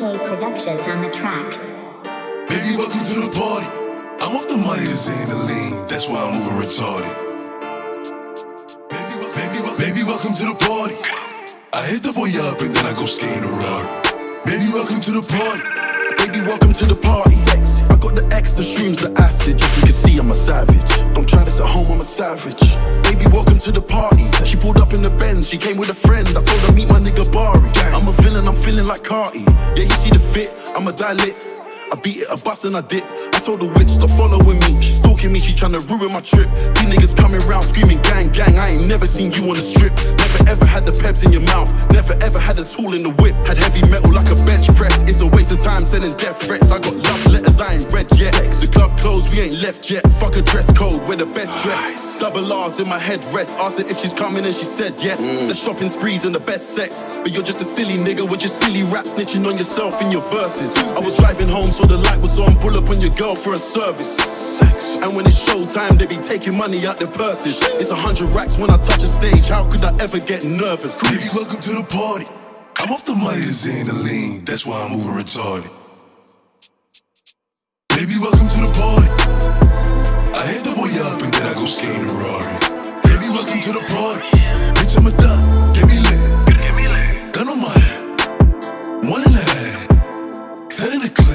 AK Productions on the track. Baby, welcome to the party. I'm off the Myers and the lean, that's why I'm moving retarded. Baby, welcome to the party. I hit the boy up and then I go skating a Rari. Baby, welcome to the party. Baby, welcome to the party. Sexy. I got the X, the shrooms, the acid. Just so you can see I'm a savage. Don't try this at home, I'm a savage. Baby, welcome to the party. She pulled up in the Benz, she came with a friend. I told her meet my nigga Bari. I'm a villain, I'm feeling like Carti. Yeah, you see the fit, I'm a dilate. I beat it, a bus and I dip. I told the witch stop following me. She stalking me, she tryna ruin my trip. These niggas coming round screaming gang, gang. I ain't never seen you on the strip. Never ever had the peps in your mouth. Never ever had a tool in the whip. Had heavy metal like a bench press. It's a waste of time sending death threats. I got love letters, I ain't read yet. The club closed, we ain't left yet. Fuck a dress code, we're the best dress. Double R's in my head rest. Asked her if she's coming and she said yes. The shopping sprees and the best sex. But you're just a silly nigga with your silly rap snitching on yourself in your verses. I was driving home so the light was on. Pull up on your girl for a service. Sex. And when it's showtime, they be taking money out their purses. It's 100 racks when I touch a stage. How could I ever get nervous? Baby, welcome to the party. I'm off the Myers and the lean, that's why I'm moving retarded. Baby, welcome to the party. I hit the boy up and then I go skating a Rari. Baby, welcome to the party. Bitch, I'm a thot, get me lit. Gun on my head, 1.5, 10 in the clip.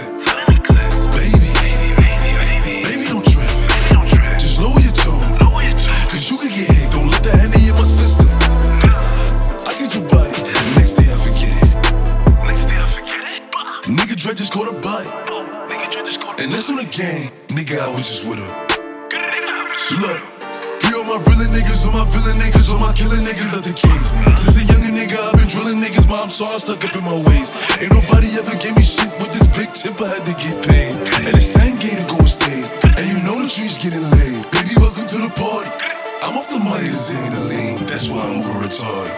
Baby, don't trip. Just lower your tone, cause you can get hit. Don't let that Henny in my system. I get your body, next day I forget it. Nigga Dre just caught a body, and that's on the gang. Nigga, I was just with him. Look, free all my villain niggas, all my villain niggas, all my killing niggas at the cage. Since a younger nigga, I've been drilling niggas. Mom saw I stuck up in my ways. Ain't nobody ever gave me shit with this big tip. I had to get paid, and it's 10K to go on stage. And you know the trees getting laid. Baby, welcome to the party. I'm off the Myers and the lean, that's why I'm moving retarded.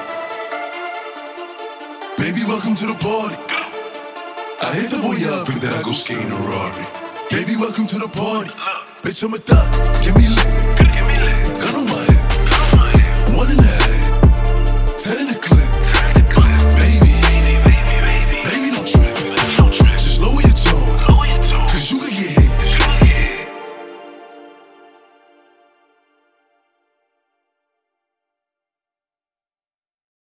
Baby, welcome to the party. I hit the boy up and then I go skating a Rari. Baby, welcome to the party. Bitch, I'm a thot, get me lit.